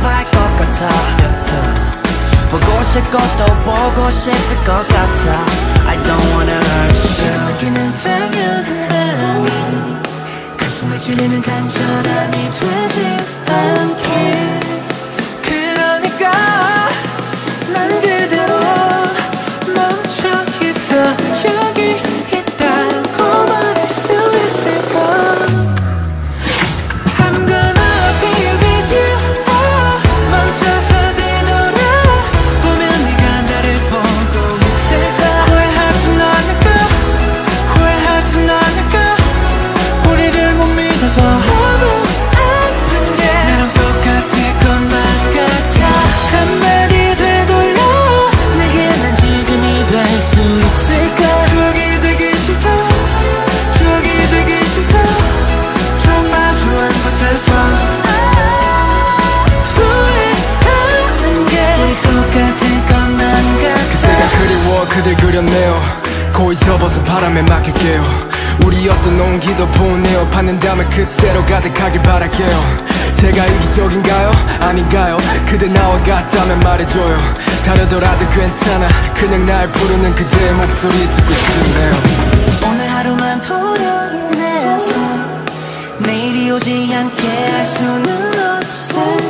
아파할 것 같아. 보고 싶고도 보고 싶을 것 같아. I don't wanna hurt you. 여기는 당연한 사랑이 가슴을 찌르는 간절함이 되지 않게. 그러니까 난 그대로 멈춰 있어. 여기 있다고 말할 수 있을까? I'm gonna be with you. 멈춰서 뒤돌아 보면 네가 나를 보고 있을까. 후회하진 않을까. 후회하진 않을까. 우리를 못 믿어서 너무 아픈 게 나랑 똑같을 것만 같아. 한마디 되돌려 내게 난 지금이 될 수 있을까. 추억이 되기 싫다. 추억이 되기 싫다. 좀 마주한 곳에서 후회하는 게 우리 똑같을 것만 같아. 그새가 그리워 그댈 그렸네요. 고이 접어서 바람에 맡길게요. 우리 어떤 온기도 보내어 받는다면 그대로 가득하길 바랄게요. 제가 이기적인가요? 아닌가요? 그대 나와 같다면 말해줘요. 다르더라도 괜찮아. 그냥 날 부르는 그대의 목소리 듣고 싶네요. 오늘 하루만 도려내서 내일이 오지 않게 할 수는 없어.